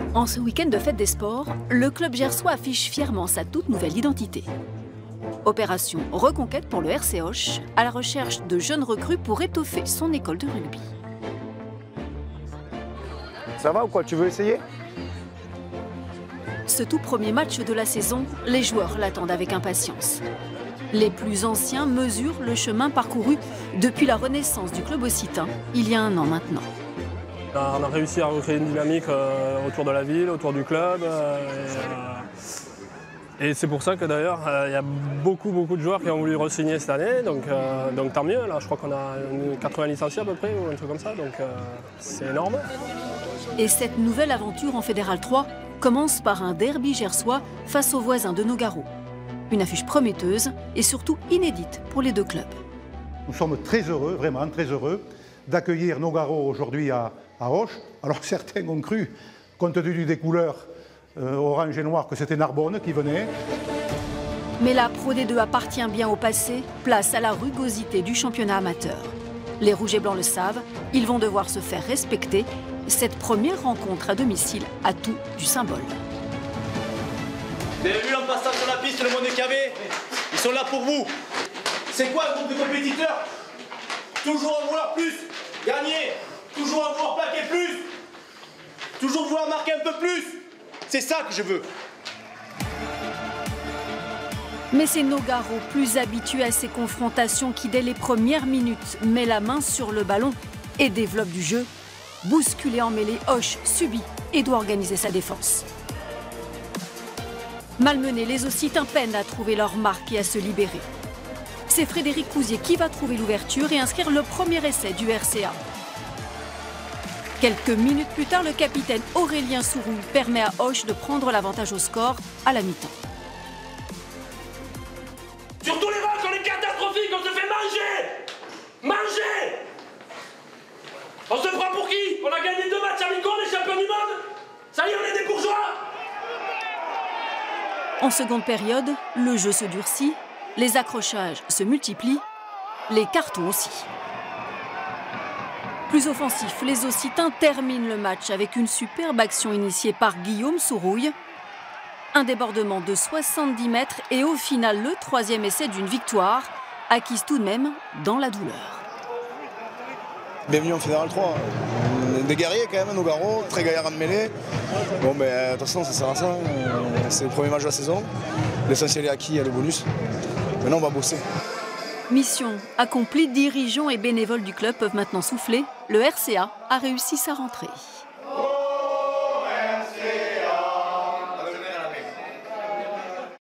En ce week-end de fête des sports, le club gersois affiche fièrement sa toute nouvelle identité. Opération Reconquête pour le RC Auch, à la recherche de jeunes recrues pour étoffer son école de rugby. Ça va ou quoi? Tu veux essayer? Ce tout premier match de la saison, les joueurs l'attendent avec impatience. Les plus anciens mesurent le chemin parcouru depuis la renaissance du club occitan, il y a 1 an maintenant. On a réussi à recréer une dynamique autour de la ville, autour du club. Et c'est pour ça que d'ailleurs, il y a beaucoup de joueurs qui ont voulu re-signer cette année. Donc tant mieux, là, je crois qu'on a 80 licenciés à peu près, ou un truc comme ça. Donc c'est énorme. Et cette nouvelle aventure en Fédéral 3 commence par un derby gersois face aux voisins de Nogaro. Une affiche prometteuse et surtout inédite pour les deux clubs. Nous sommes très heureux, vraiment très heureux, d'accueillir Nogaro aujourd'hui à Auch. Alors certains ont cru, compte tenu des couleurs orange et noir, que c'était Narbonne qui venait. Mais la Pro D2 appartient bien au passé, place à la rugosité du championnat amateur. Les Rouges et Blancs le savent, ils vont devoir se faire respecter. Cette première rencontre à domicile a tout du symbole. Vous avez vu en passant sur la piste le monde des cavés? Ils sont là pour vous. C'est quoi un groupe de compétiteurs? Toujours en vouloir plus, gagner, toujours en vouloir plaquer plus, toujours vouloir marquer un peu plus. C'est ça que je veux. Mais c'est Nogaro, plus habitué à ces confrontations, qui dès les premières minutes met la main sur le ballon et développe du jeu. Bousculé en mêlée, Auch subit et doit organiser sa défense. Malmenés, les Occitans peinent à trouver leur marque et à se libérer. C'est Frédéric Cousier qui va trouver l'ouverture et inscrire le premier essai du RCA. Quelques minutes plus tard, le capitaine Aurélien Sourouille permet à Auch de prendre l'avantage au score à la mi-temps. Sur tous les matchs, on est catastrophique, on se fait manger! Manger! On se prend pour qui? On a gagné 2 matchs amicaux, on est champion du monde? Ça y est, on est des bourgeois? En seconde période, le jeu se durcit, les accrochages se multiplient, les cartons aussi. Plus offensif, les Occitans terminent le match avec une superbe action initiée par Guillaume Sourouille. Un débordement de 70 mètres et au final le 3e essai d'une victoire, acquise tout de même dans la douleur. Bienvenue en Fédéral 3. Des guerriers quand même, Nogaro, très gaillard en mêlée. Bon, de toute façon, ça sert à ça. C'est le premier match de la saison. L'essentiel est acquis, il y a le bonus. Maintenant, on va bosser. Mission accomplie, dirigeants et bénévoles du club peuvent maintenant souffler. Le RCA a réussi sa rentrée.